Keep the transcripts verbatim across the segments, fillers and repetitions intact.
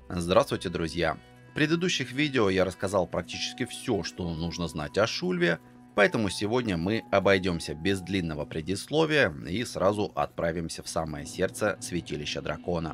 Здравствуйте, друзья! В предыдущих видео я рассказал практически все, что нужно знать о Шульве, поэтому сегодня мы обойдемся без длинного предисловия и сразу отправимся в самое сердце святилища дракона.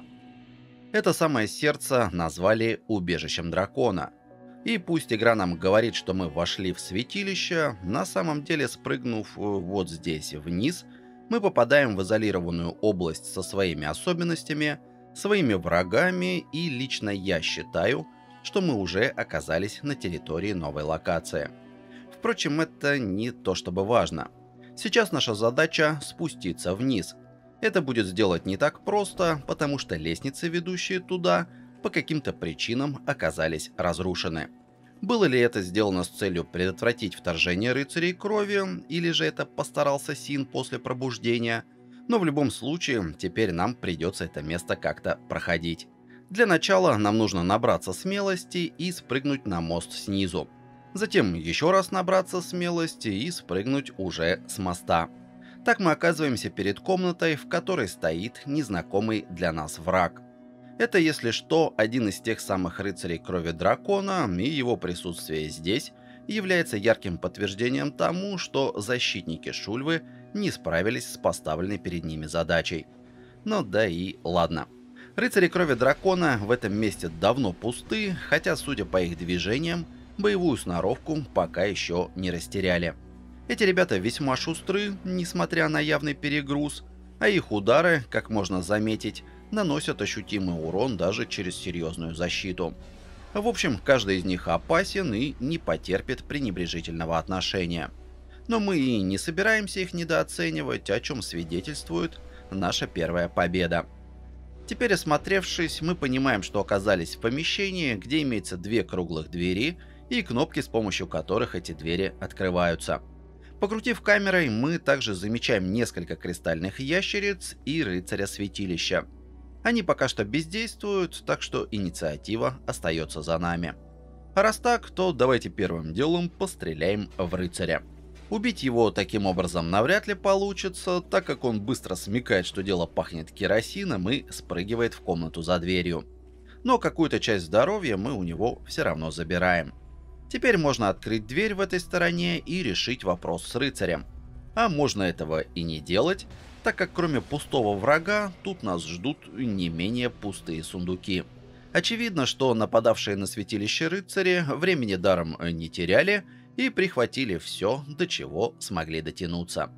Это самое сердце назвали убежищем дракона. И пусть игра нам говорит, что мы вошли в святилище, на самом деле, спрыгнув э, вот здесь вниз, мы попадаем в изолированную область со своими особенностями, своими врагами, и лично я считаю, что мы уже оказались на территории новой локации. Впрочем, это не то чтобы важно. Сейчас наша задача спуститься вниз. Это будет сделать не так просто, потому что лестницы, ведущие туда, по каким-то причинам оказались разрушены. Было ли это сделано с целью предотвратить вторжение рыцарей крови, или же это постарался Син после пробуждения? Но в любом случае, теперь нам придется это место как-то проходить. Для начала нам нужно набраться смелости и спрыгнуть на мост снизу. Затем еще раз набраться смелости и спрыгнуть уже с моста. Так мы оказываемся перед комнатой, в которой стоит незнакомый для нас враг. Это, если что, один из тех самых рыцарей крови дракона, и его присутствие здесь является ярким подтверждением тому, что защитники Шульвы не справились с поставленной перед ними задачей. Но да и ладно. Рыцари крови дракона в этом месте давно пусты, хотя, судя по их движениям, боевую сноровку пока еще не растеряли. Эти ребята весьма шустры, несмотря на явный перегруз, а их удары, как можно заметить, наносят ощутимый урон даже через серьезную защиту. В общем, каждый из них опасен и не потерпит пренебрежительного отношения. Но мы и не собираемся их недооценивать, о чем свидетельствует наша первая победа. Теперь, осмотревшись, мы понимаем, что оказались в помещении, где имеется две круглых двери и кнопки, с помощью которых эти двери открываются. Покрутив камерой, мы также замечаем несколько кристальных ящериц и рыцаря святилища. Они пока что бездействуют, так что инициатива остается за нами. А раз так, то давайте первым делом постреляем в рыцаря. Убить его таким образом навряд ли получится, так как он быстро смекает, что дело пахнет керосином, и спрыгивает в комнату за дверью. Но какую-то часть здоровья мы у него все равно забираем. Теперь можно открыть дверь в этой стороне и решить вопрос с рыцарем. А можно этого и не делать, так как кроме пустого врага, тут нас ждут не менее пустые сундуки. Очевидно, что нападавшие на святилище рыцари времени даром не теряли и прихватили все, до чего смогли дотянуться.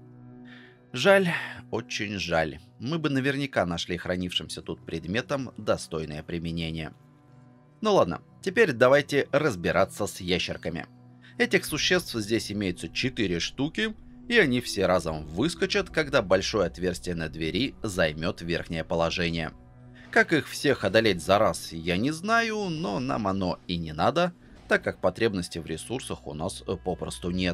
Жаль, очень жаль. Мы бы наверняка нашли хранившимся тут предметом достойное применение. Ну ладно, теперь давайте разбираться с ящерками. Этих существ здесь имеется четыре штуки, и они все разом выскочат, когда большое отверстие на двери займет верхнее положение. Как их всех одолеть за раз, я не знаю, но нам оно и не надо, так как потребности в ресурсах у нас попросту нет.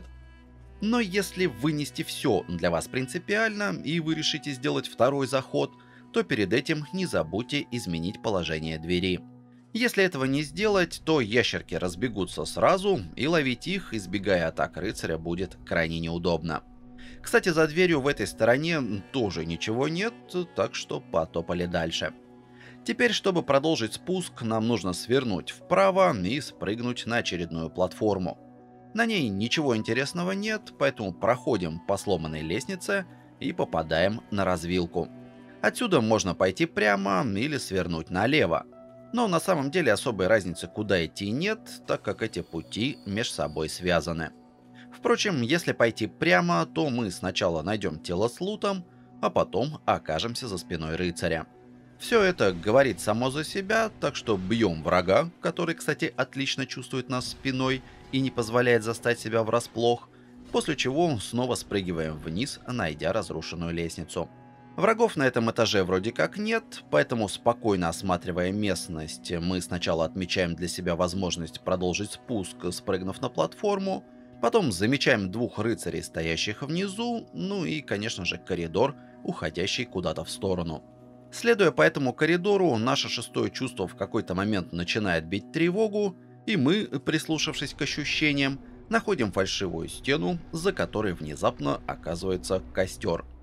Но если вынести все для вас принципиально, и вы решите сделать второй заход, то перед этим не забудьте изменить положение двери. Если этого не сделать, то ящерки разбегутся сразу, и ловить их, избегая атак рыцаря, будет крайне неудобно. Кстати, за дверью в этой стороне тоже ничего нет, так что потопали дальше. Теперь, чтобы продолжить спуск, нам нужно свернуть вправо и спрыгнуть на очередную платформу. На ней ничего интересного нет, поэтому проходим по сломанной лестнице и попадаем на развилку. Отсюда можно пойти прямо или свернуть налево. Но на самом деле особой разницы, куда идти, нет, так как эти пути между собой связаны. Впрочем, если пойти прямо, то мы сначала найдем тело с лутом, а потом окажемся за спиной рыцаря. Все это говорит само за себя, так что бьем врага, который, кстати, отлично чувствует нас спиной и не позволяет застать себя врасплох, после чего снова спрыгиваем вниз, найдя разрушенную лестницу. Врагов на этом этаже вроде как нет, поэтому, спокойно осматривая местность, мы сначала отмечаем для себя возможность продолжить спуск, спрыгнув на платформу, потом замечаем двух рыцарей, стоящих внизу, ну и, конечно же, коридор, уходящий куда-то в сторону. Следуя по этому коридору, наше шестое чувство в какой-то момент начинает бить тревогу, и мы, прислушавшись к ощущениям, находим фальшивую стену, за которой внезапно оказывается костер.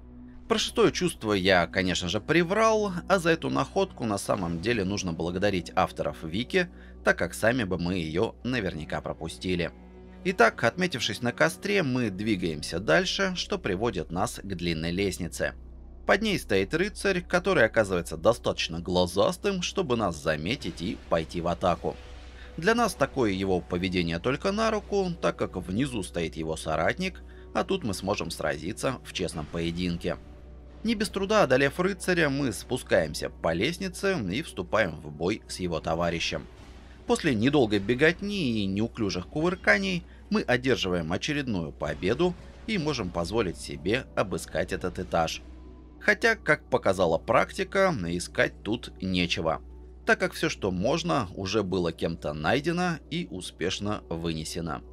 Про шестое чувство я, конечно же, приврал, а за эту находку на самом деле нужно благодарить авторов Вики, так как сами бы мы ее наверняка пропустили. Итак, отметившись на костре, мы двигаемся дальше, что приводит нас к длинной лестнице. Под ней стоит рыцарь, который оказывается достаточно глазастым, чтобы нас заметить и пойти в атаку. Для нас такое его поведение только на руку, так как внизу стоит его соратник, а тут мы сможем сразиться в честном поединке. Не без труда одолев рыцаря, мы спускаемся по лестнице и вступаем в бой с его товарищем. После недолгой беготни и неуклюжих кувырканий мы одерживаем очередную победу и можем позволить себе обыскать этот этаж. Хотя, как показала практика, искать тут нечего, так как все, что можно, уже было кем-то найдено и успешно вынесено.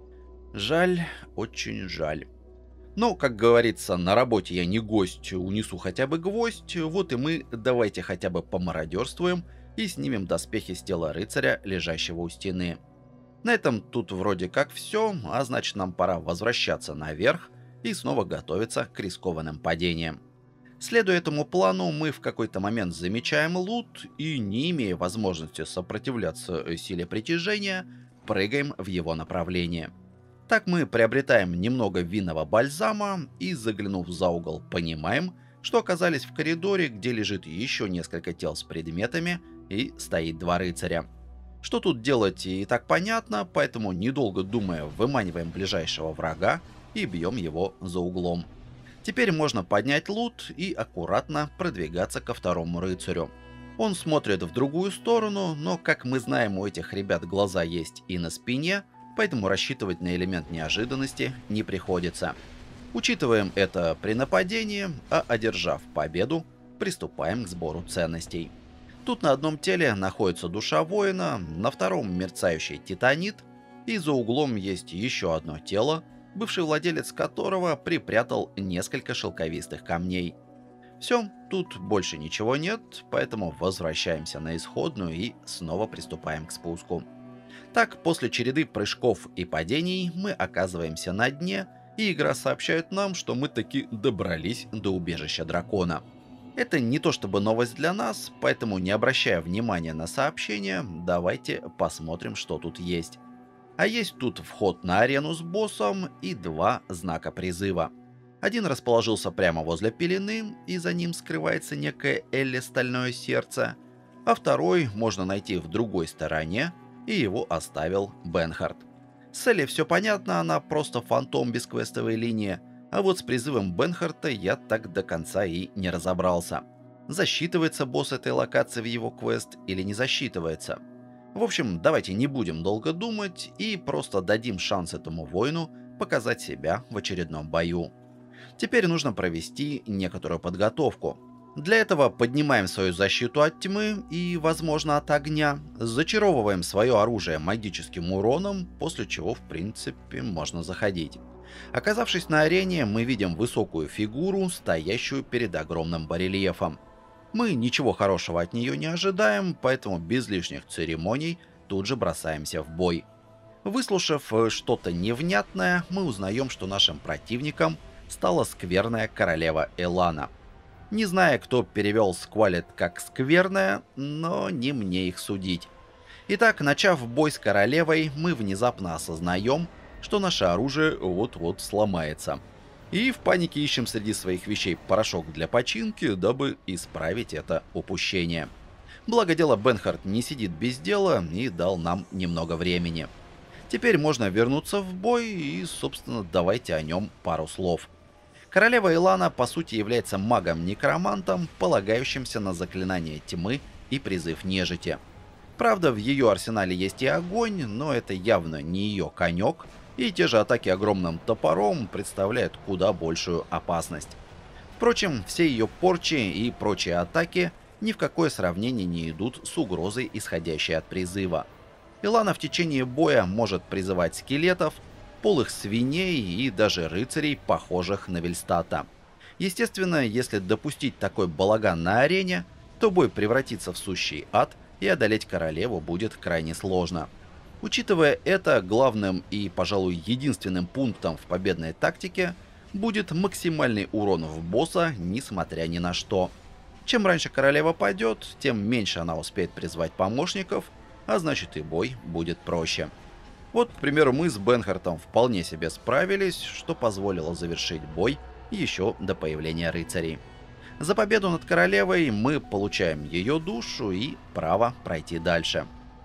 Жаль, очень жаль. Но, как говорится, на работе я не гость, унесу хотя бы гвоздь, вот и мы давайте хотя бы помародерствуем и снимем доспехи с тела рыцаря, лежащего у стены. На этом тут вроде как все, а значит нам пора возвращаться наверх и снова готовиться к рискованным падениям. Следуя этому плану, мы в какой-то момент замечаем лут и, не имея возможности сопротивляться силе притяжения, прыгаем в его направление. Так мы приобретаем немного винного бальзама и, заглянув за угол, понимаем, что оказались в коридоре, где лежит еще несколько тел с предметами и стоит два рыцаря. Что тут делать и так понятно, поэтому, недолго думая, выманиваем ближайшего врага и бьем его за углом. Теперь можно поднять лут и аккуратно продвигаться ко второму рыцарю. Он смотрит в другую сторону, но, как мы знаем, у этих ребят глаза есть и на спине, поэтому рассчитывать на элемент неожиданности не приходится. Учитываем это при нападении, а одержав победу, приступаем к сбору ценностей. Тут на одном теле находится душа воина, на втором мерцающий титанит, и за углом есть еще одно тело, бывший владелец которого припрятал несколько шелковистых камней. Все, тут больше ничего нет, поэтому возвращаемся на исходную и снова приступаем к спуску. Так, после череды прыжков и падений мы оказываемся на дне, и игра сообщает нам, что мы таки добрались до убежища дракона. Это не то чтобы новость для нас, поэтому, не обращая внимания на сообщение, давайте посмотрим, что тут есть. А есть тут вход на арену с боссом и два знака призыва. Один расположился прямо возле пелены, и за ним скрывается некое Элли Стальное Сердце, а второй можно найти в другой стороне, и его оставил Бенхард. С Элли все понятно, она просто фантом без квестовой линии, а вот с призывом Бенхарта я так до конца и не разобрался. Засчитывается босс этой локации в его квест или не засчитывается? В общем, давайте не будем долго думать и просто дадим шанс этому воину показать себя в очередном бою. Теперь нужно провести некоторую подготовку. Для этого поднимаем свою защиту от тьмы и, возможно, от огня, зачаровываем свое оружие магическим уроном, после чего, в принципе, можно заходить. Оказавшись на арене, мы видим высокую фигуру, стоящую перед огромным барельефом. Мы ничего хорошего от нее не ожидаем, поэтому без лишних церемоний тут же бросаемся в бой. Выслушав что-то невнятное, мы узнаем, что нашим противником стала скверная королева Элана. Не зная, кто перевел сквалет как скверная, но не мне их судить. Итак, начав бой с королевой, мы внезапно осознаем, что наше оружие вот-вот сломается. И в панике ищем среди своих вещей порошок для починки, дабы исправить это упущение. Благо дело, Бенхард не сидит без дела и дал нам немного времени. Теперь можно вернуться в бой и, собственно, давайте о нем пару слов. Королева Элана по сути является магом-некромантом, полагающимся на заклинание тьмы и призыв нежити. Правда, в ее арсенале есть и огонь, но это явно не ее конек, и те же атаки огромным топором представляют куда большую опасность. Впрочем, все ее порчи и прочие атаки ни в какое сравнение не идут с угрозой, исходящей от призыва. Элана в течение боя может призывать скелетов, полых свиней и даже рыцарей, похожих на Вельстата. Естественно, если допустить такой балаган на арене, то бой превратится в сущий ад, и одолеть королеву будет крайне сложно. Учитывая это, главным и, пожалуй, единственным пунктом в победной тактике будет максимальный урон в босса, несмотря ни на что. Чем раньше королева падет, тем меньше она успеет призвать помощников, а значит и бой будет проще. Вот, к примеру, мы с Бенхартом вполне себе справились, что позволило завершить бой еще до появления рыцарей. За победу над королевой мы получаем ее душу и право пройти дальше.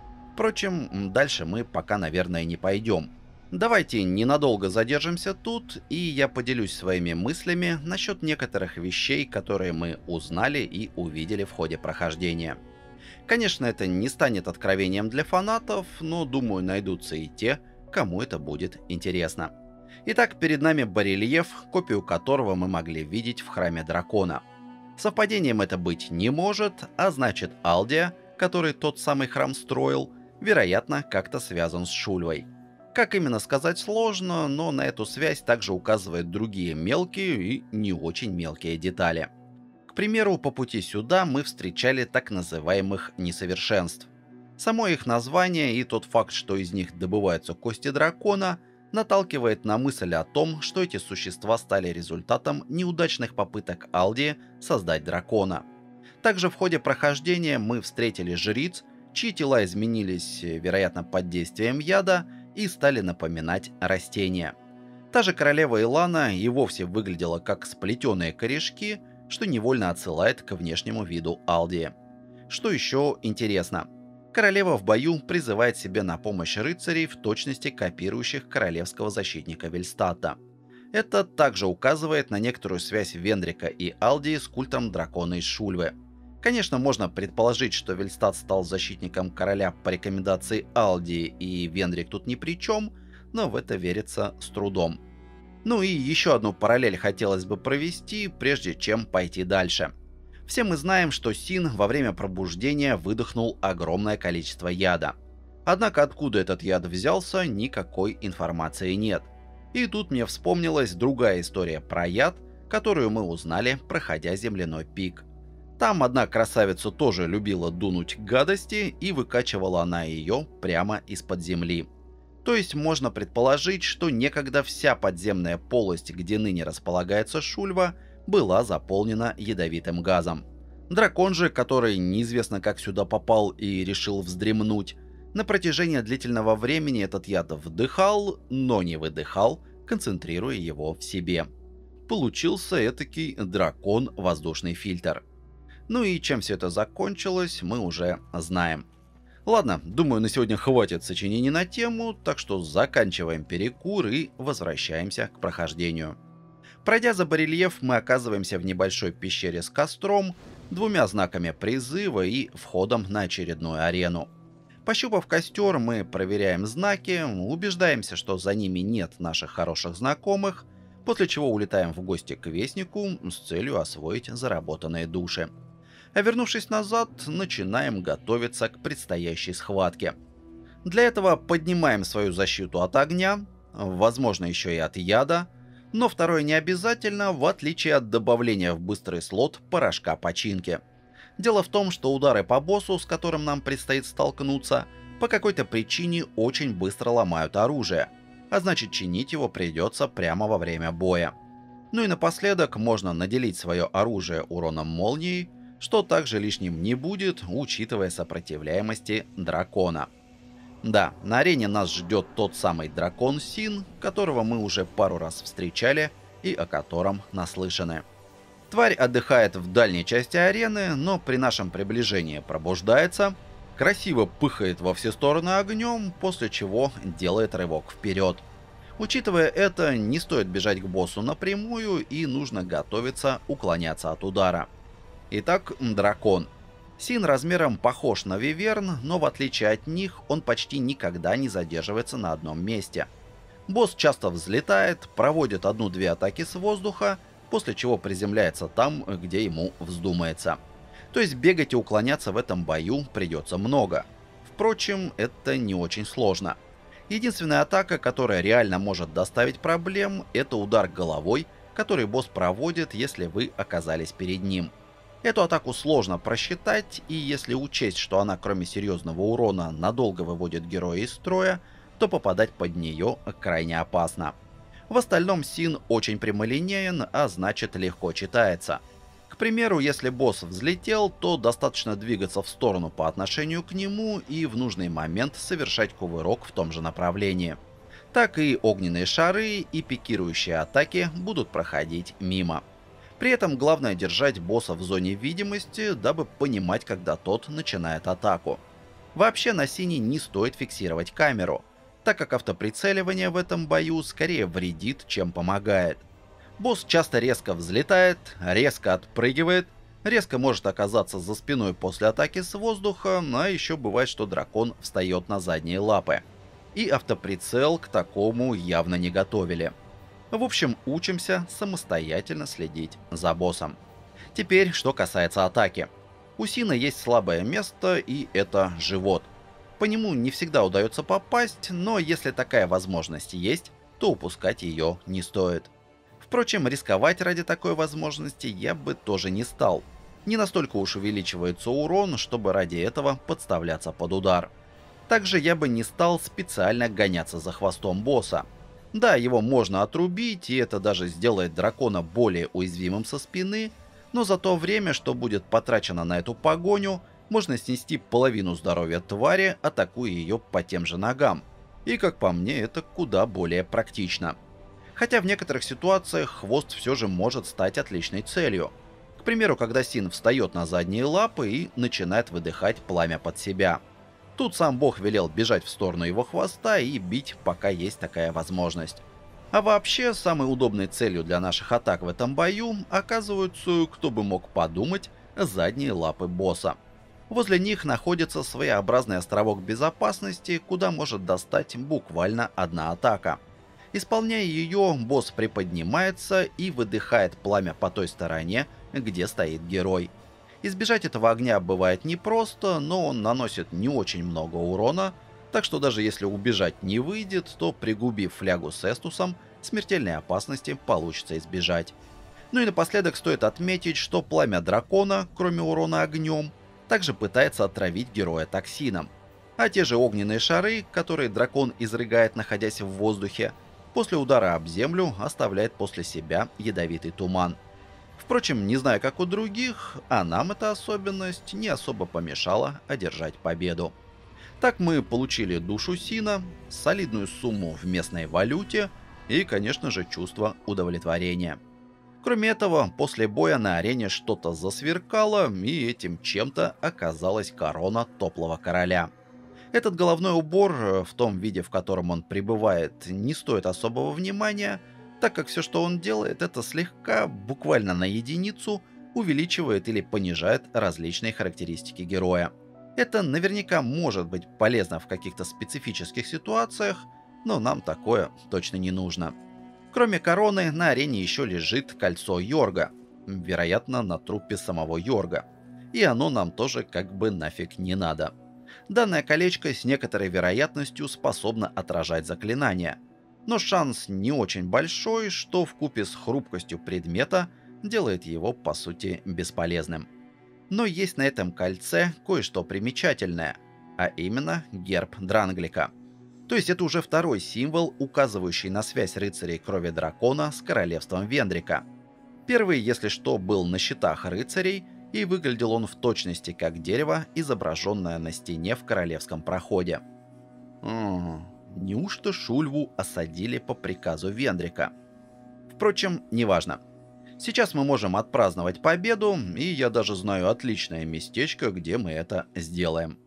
Впрочем, дальше мы пока, наверное, не пойдем. Давайте ненадолго задержимся тут, и я поделюсь своими мыслями насчет некоторых вещей, которые мы узнали и увидели в ходе прохождения. Конечно, это не станет откровением для фанатов, но думаю, найдутся и те, кому это будет интересно. Итак, перед нами барельеф, копию которого мы могли видеть в храме дракона. Совпадением это быть не может, а значит Алдия, который тот самый храм строил, вероятно, как-то связан с Шульвой. Как именно сказать сложно, но на эту связь также указывают другие мелкие и не очень мелкие детали. К примеру, по пути сюда мы встречали так называемых несовершенств. Само их название и тот факт, что из них добываются кости дракона, наталкивает на мысль о том, что эти существа стали результатом неудачных попыток Алдии создать дракона. Также в ходе прохождения мы встретили жриц, чьи тела изменились, вероятно, под действием яда, и стали напоминать растения. Та же королева Илана и вовсе выглядела как сплетенные корешки, что невольно отсылает к внешнему виду Алдии. Что еще интересно? Королева в бою призывает себе на помощь рыцарей, в точности копирующих королевского защитника Вельстата. Это также указывает на некоторую связь Вендрика и Алдии с культом дракона из Шульвы. Конечно, можно предположить, что Вельстат стал защитником короля по рекомендации Алдии, и Вендрик тут ни при чем, но в это верится с трудом. Ну и еще одну параллель хотелось бы провести, прежде чем пойти дальше. Все мы знаем, что Син во время пробуждения выдохнул огромное количество яда. Однако откуда этот яд взялся, никакой информации нет. И тут мне вспомнилась другая история про яд, которую мы узнали, проходя земляной пик. Там одна красавица тоже любила дунуть гадости, и выкачивала она ее прямо из-под земли. То есть можно предположить, что некогда вся подземная полость, где ныне располагается Шульва, была заполнена ядовитым газом. Дракон же, который неизвестно как сюда попал и решил вздремнуть, на протяжении длительного времени этот яд вдыхал, но не выдыхал, концентрируя его в себе. Получился этакий дракон-воздушный фильтр. Ну и чем все это закончилось, мы уже знаем. Ладно, думаю, на сегодня хватит сочинений на тему, так что заканчиваем перекур и возвращаемся к прохождению. Пройдя за барельеф, мы оказываемся в небольшой пещере с костром, двумя знаками призыва и входом на очередную арену. Пощупав костер, мы проверяем знаки, убеждаемся, что за ними нет наших хороших знакомых, после чего улетаем в гости к Вестнику с целью освоить заработанные души. А вернувшись назад, начинаем готовиться к предстоящей схватке. Для этого поднимаем свою защиту от огня, возможно еще и от яда, но второе не обязательно, в отличие от добавления в быстрый слот порошка починки. Дело в том, что удары по боссу, с которым нам предстоит столкнуться, по какой-то причине очень быстро ломают оружие, а значит чинить его придется прямо во время боя. Ну и напоследок можно наделить свое оружие уроном молнии, что также лишним не будет, учитывая сопротивляемости дракона. Да, на арене нас ждет тот самый дракон Син, которого мы уже пару раз встречали и о котором наслышаны. Тварь отдыхает в дальней части арены, но при нашем приближении пробуждается, красиво пыхает во все стороны огнем, после чего делает рывок вперед. Учитывая это, не стоит бежать к боссу напрямую и нужно готовиться уклоняться от удара. Итак, дракон. Син размером похож на виверн, но в отличие от них он почти никогда не задерживается на одном месте. Босс часто взлетает, проводит одну-две атаки с воздуха, после чего приземляется там, где ему вздумается. То есть бегать и уклоняться в этом бою придется много. Впрочем, это не очень сложно. Единственная атака, которая реально может доставить проблем, это удар головой, который босс проводит, если вы оказались перед ним. Эту атаку сложно просчитать, и если учесть, что она кроме серьезного урона надолго выводит героя из строя, то попадать под нее крайне опасно. В остальном Син очень прямолинеен, а значит легко читается. К примеру, если босс взлетел, то достаточно двигаться в сторону по отношению к нему и в нужный момент совершать кувырок в том же направлении. Так и огненные шары и пикирующие атаки будут проходить мимо. При этом главное держать босса в зоне видимости, дабы понимать, когда тот начинает атаку. Вообще на Сине не стоит фиксировать камеру, так как автоприцеливание в этом бою скорее вредит, чем помогает. Босс часто резко взлетает, резко отпрыгивает, резко может оказаться за спиной после атаки с воздуха, а еще бывает, что дракон встает на задние лапы. И автоприцел к такому явно не готовили. В общем, учимся самостоятельно следить за боссом. Теперь, что касается атаки. У Сина есть слабое место, и это живот. По нему не всегда удается попасть, но если такая возможность есть, то упускать ее не стоит. Впрочем, рисковать ради такой возможности я бы тоже не стал. Не настолько уж увеличивается урон, чтобы ради этого подставляться под удар. Также я бы не стал специально гоняться за хвостом босса. Да, его можно отрубить, и это даже сделает дракона более уязвимым со спины, но за то время, что будет потрачено на эту погоню, можно снести половину здоровья твари, атакуя ее по тем же ногам. И как по мне, это куда более практично. Хотя в некоторых ситуациях хвост все же может стать отличной целью. К примеру, когда Син встает на задние лапы и начинает выдыхать пламя под себя. Тут сам бог велел бежать в сторону его хвоста и бить, пока есть такая возможность. А вообще, самой удобной целью для наших атак в этом бою оказываются, кто бы мог подумать, задние лапы босса. Возле них находится своеобразный островок безопасности, куда может достать буквально одна атака. Исполняя ее, босс приподнимается и выдыхает пламя по той стороне, где стоит герой. Избежать этого огня бывает непросто, но он наносит не очень много урона, так что даже если убежать не выйдет, то пригубив флягу с эстусом, смертельной опасности получится избежать. Ну и напоследок стоит отметить, что пламя дракона, кроме урона огнем, также пытается отравить героя токсином. А те же огненные шары, которые дракон изрыгает, находясь в воздухе, после удара об землю оставляет после себя ядовитый туман. Впрочем, не знаю как у других, а нам эта особенность не особо помешала одержать победу. Так мы получили душу Сина, солидную сумму в местной валюте и, конечно же, чувство удовлетворения. Кроме этого, после боя на арене что-то засверкало, и этим чем-то оказалась корона Топлого Короля. Этот головной убор, в том виде, в котором он пребывает, не стоит особого внимания, так как все, что он делает, это слегка, буквально на единицу, увеличивает или понижает различные характеристики героя. Это наверняка может быть полезно в каких-то специфических ситуациях, но нам такое точно не нужно. Кроме короны, на арене еще лежит кольцо Йорга, вероятно, на трупе самого Йорга. И оно нам тоже как бы нафиг не надо. Данное колечко с некоторой вероятностью способно отражать заклинания. Но шанс не очень большой, что вкупе с хрупкостью предмета делает его по сути бесполезным. Но есть на этом кольце кое-что примечательное, а именно герб Дранглика. То есть это уже второй символ, указывающий на связь рыцарей крови дракона с королевством Вендрика. Первый, если что, был на щитах рыцарей, и выглядел он в точности как дерево, изображенное на стене в королевском проходе. М-м, неужто Шульву осадили по приказу Вендрика? Впрочем, неважно. Сейчас мы можем отпраздновать победу, и я даже знаю отличное местечко, где мы это сделаем.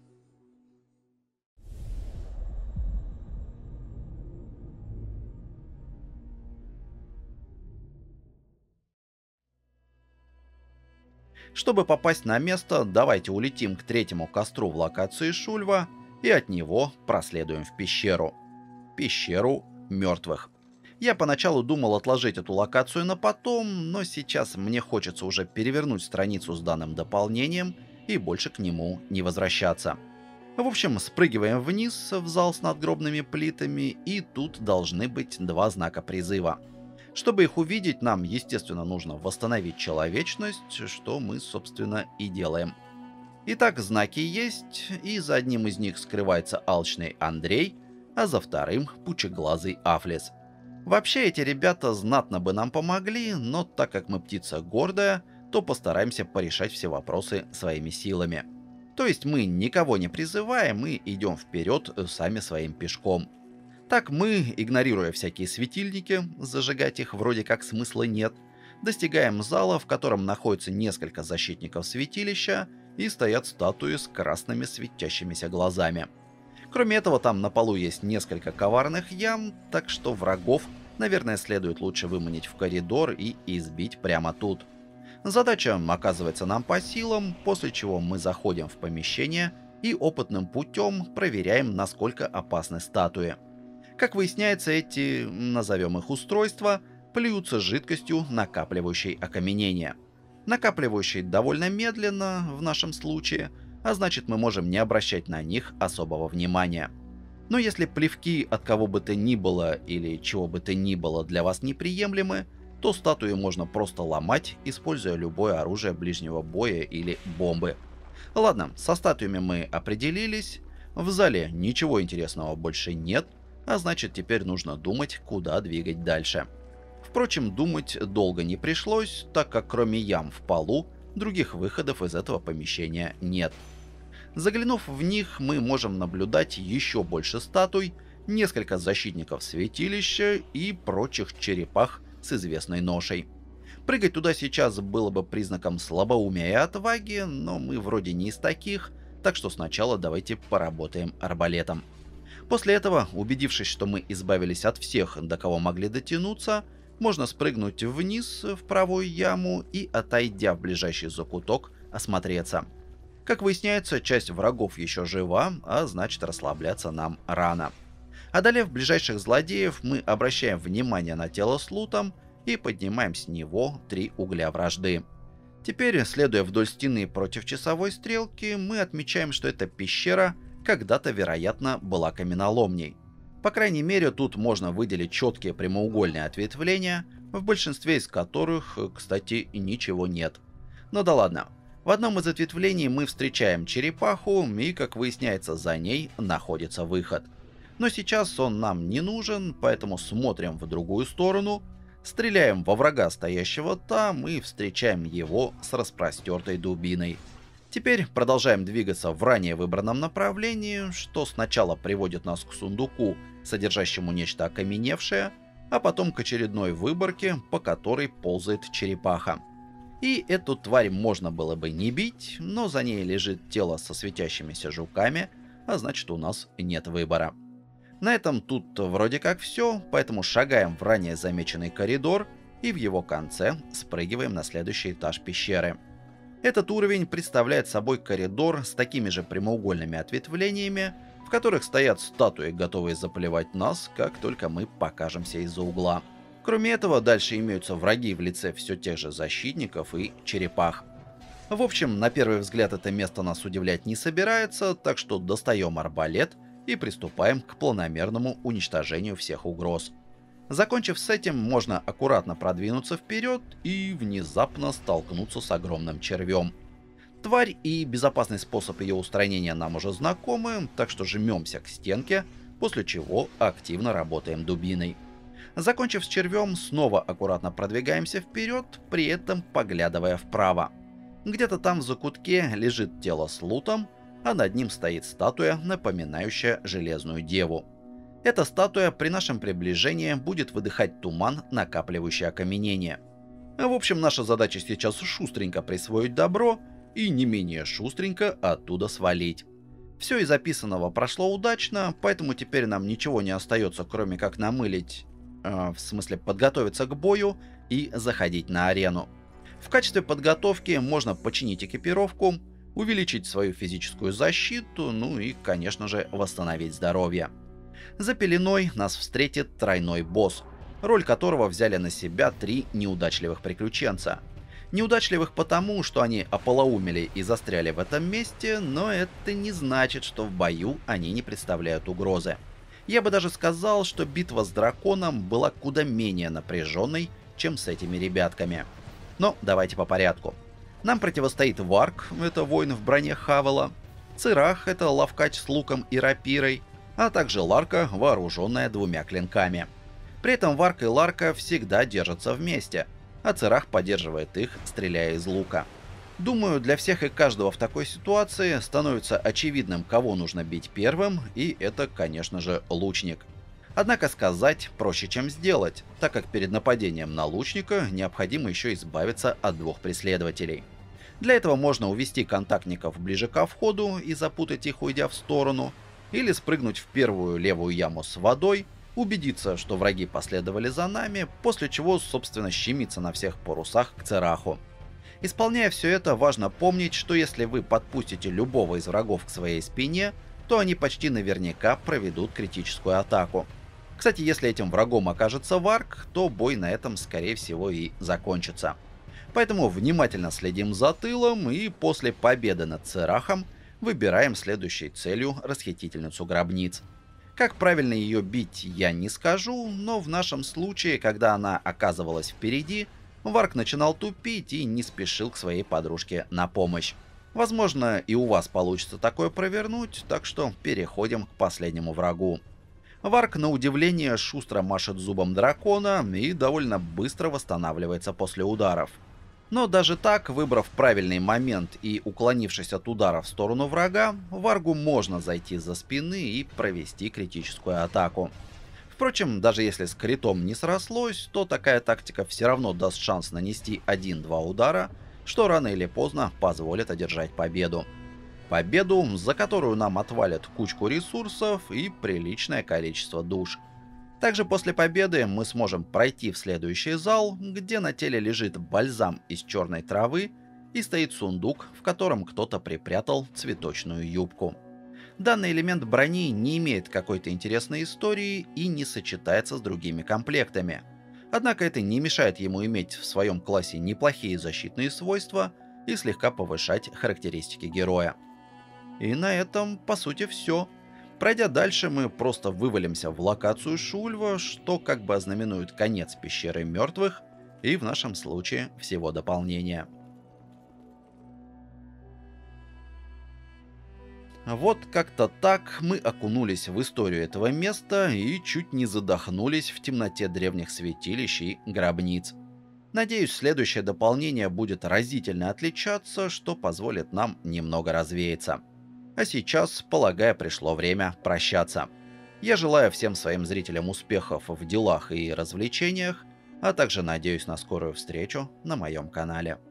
Чтобы попасть на место, давайте улетим к третьему костру в локации Шульва и от него проследуем в пещеру. Пещеру мертвых. Я поначалу думал отложить эту локацию на потом, но сейчас мне хочется уже перевернуть страницу с данным дополнением и больше к нему не возвращаться. В общем, спрыгиваем вниз в зал с надгробными плитами, и тут должны быть два знака призыва. Чтобы их увидеть, нам, естественно, нужно восстановить человечность, что мы, собственно, и делаем. Итак, знаки есть, и за одним из них скрывается алчный Андрей, а за вторым — пучеглазый Афлес. Вообще эти ребята знатно бы нам помогли, но так как мы птица гордая, то постараемся порешать все вопросы своими силами. То есть мы никого не призываем и идем вперед сами своим пешком. Так мы, игнорируя всякие светильники, зажигать их вроде как смысла нет, достигаем зала, в котором находится несколько защитников святилища и стоят статуи с красными светящимися глазами. Кроме этого, там на полу есть несколько коварных ям, так что врагов, наверное, следует лучше выманить в коридор и избить прямо тут. Задача оказывается нам по силам, после чего мы заходим в помещение и опытным путем проверяем, насколько опасны статуи. Как выясняется, эти, назовем их устройства, плюются жидкостью, накапливающей окаменение. Накапливающей довольно медленно в нашем случае, а значит мы можем не обращать на них особого внимания. Но если плевки от кого бы то ни было или чего бы то ни было для вас неприемлемы, то статуи можно просто ломать, используя любое оружие ближнего боя или бомбы. Ладно, со статуями мы определились, в зале ничего интересного больше нет, а значит теперь нужно думать, куда двигать дальше. Впрочем, думать долго не пришлось, так как кроме ям в полу, других выходов из этого помещения нет. Заглянув в них, мы можем наблюдать еще больше статуй, несколько защитников святилища и прочих черепах с известной ношей. Прыгать туда сейчас было бы признаком слабоумия и отваги, но мы вроде не из таких, так что сначала давайте поработаем арбалетом. После этого, убедившись, что мы избавились от всех, до кого могли дотянуться, можно спрыгнуть вниз в правую яму и, отойдя в ближайший закуток, осмотреться. Как выясняется, часть врагов еще жива, а значит расслабляться нам рано. Одолев ближайших злодеев, мы обращаем внимание на тело с лутом и поднимаем с него три угля вражды. Теперь, следуя вдоль стены против часовой стрелки, мы отмечаем, что эта пещера когда-то, вероятно, была каменоломней. По крайней мере, тут можно выделить четкие прямоугольные ответвления, в большинстве из которых, кстати, ничего нет. Но да ладно. В одном из ответвлений мы встречаем черепаху, и, как выясняется, за ней находится выход. Но сейчас он нам не нужен, поэтому смотрим в другую сторону, стреляем во врага, стоящего там, и встречаем его с распростертой дубиной. Теперь продолжаем двигаться в ранее выбранном направлении, что сначала приводит нас к сундуку, содержащему нечто окаменевшее, а потом к очередной выборке, по которой ползает черепаха. И эту тварь можно было бы не бить, но за ней лежит тело со светящимися жуками, а значит у нас нет выбора. На этом тут вроде как все, поэтому шагаем в ранее замеченный коридор и в его конце спрыгиваем на следующий этаж пещеры. Этот уровень представляет собой коридор с такими же прямоугольными ответвлениями, в которых стоят статуи, готовые заплевать нас, как только мы покажемся из-за угла. Кроме этого, дальше имеются враги в лице все тех же защитников и черепах. В общем, на первый взгляд это место нас удивлять не собирается, так что достаем арбалет и приступаем к планомерному уничтожению всех угроз. Закончив с этим, можно аккуратно продвинуться вперед и внезапно столкнуться с огромным червем. Тварь и безопасный способ ее устранения нам уже знакомы, так что жмемся к стенке, после чего активно работаем дубиной. Закончив с червем, снова аккуратно продвигаемся вперед, при этом поглядывая вправо. Где-то там в закутке лежит тело с лутом, а над ним стоит статуя, напоминающая железную деву. Эта статуя при нашем приближении будет выдыхать туман, накапливающий окаменение. В общем, наша задача сейчас шустренько присвоить добро и не менее шустренько оттуда свалить. Все из записанного прошло удачно, поэтому теперь нам ничего не остается, кроме как намылить, э, в смысле подготовиться к бою и заходить на арену. В качестве подготовки можно починить экипировку, увеличить свою физическую защиту, ну и, конечно же, восстановить здоровье. За пеленой нас встретит тройной босс, роль которого взяли на себя три неудачливых приключенца. Неудачливых потому, что они ополоумели и застряли в этом месте, но это не значит, что в бою они не представляют угрозы. Я бы даже сказал, что битва с драконом была куда менее напряженной, чем с этими ребятками. Но давайте по порядку. Нам противостоит Варк, это воин в броне Хавела, Цирах, это ловкач с луком и рапирой, а также Ларка, вооруженная двумя клинками. При этом Варк и Ларка всегда держатся вместе, а Церах поддерживает их, стреляя из лука. Думаю, для всех и каждого в такой ситуации становится очевидным, кого нужно бить первым, и это, конечно же, лучник. Однако сказать проще, чем сделать, так как перед нападением на лучника необходимо еще избавиться от двух преследователей. Для этого можно увести контактников ближе ко входу и запутать их, уйдя в сторону, или спрыгнуть в первую левую яму с водой, убедиться, что враги последовали за нами, после чего, собственно, щемиться на всех парусах к Цераху. Исполняя все это, важно помнить, что если вы подпустите любого из врагов к своей спине, то они почти наверняка проведут критическую атаку. Кстати, если этим врагом окажется Варк, то бой на этом, скорее всего, и закончится. Поэтому внимательно следим за тылом и после победы над Церахом выбираем следующей целью расхитительницу гробниц. Как правильно ее бить, я не скажу, но в нашем случае, когда она оказывалась впереди, Варк начинал тупить и не спешил к своей подружке на помощь. Возможно, и у вас получится такое провернуть, так что переходим к последнему врагу. Варк, на удивление, шустро машет зубом дракона и довольно быстро восстанавливается после ударов. Но даже так, выбрав правильный момент и уклонившись от удара в сторону врага, Варгу можно зайти за спины и провести критическую атаку. Впрочем, даже если с критом не срослось, то такая тактика все равно даст шанс нанести один-два удара, что рано или поздно позволит одержать победу. Победу, за которую нам отвалят кучку ресурсов и приличное количество душ. Также после победы мы сможем пройти в следующий зал, где на теле лежит бальзам из черной травы и стоит сундук, в котором кто-то припрятал цветочную юбку. Данный элемент брони не имеет какой-то интересной истории и не сочетается с другими комплектами. Однако это не мешает ему иметь в своем классе неплохие защитные свойства и слегка повышать характеристики героя. И на этом, по сути, все. Пройдя дальше, мы просто вывалимся в локацию Шульва, что как бы ознаменует конец пещеры мертвых и в нашем случае всего дополнения. Вот как-то так мы окунулись в историю этого места и чуть не задохнулись в темноте древних святилищ и гробниц. Надеюсь, следующее дополнение будет разительно отличаться, что позволит нам немного развеяться. А сейчас, полагаю, пришло время прощаться. Я желаю всем своим зрителям успехов в делах и развлечениях, а также надеюсь на скорую встречу на моем канале.